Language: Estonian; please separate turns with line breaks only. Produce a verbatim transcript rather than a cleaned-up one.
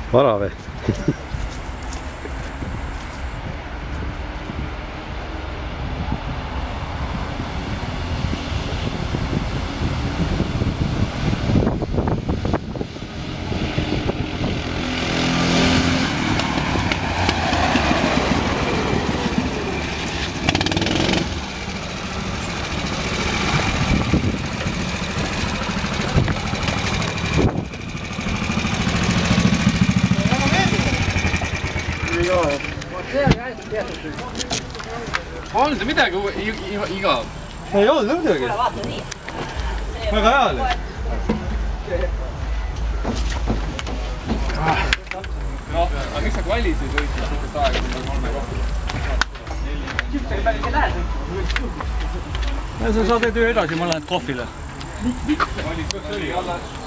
vara või?
On see midagi igav?
Ei olnud midagi. Väga hea oli.
Aga miks sa kvalis ei võitnud suhtest aega, kui me kolme kokku? Küpsega päris ei lähe.
Sa saad edu edasi, ma lähen kohvile.
Kvalis oli alles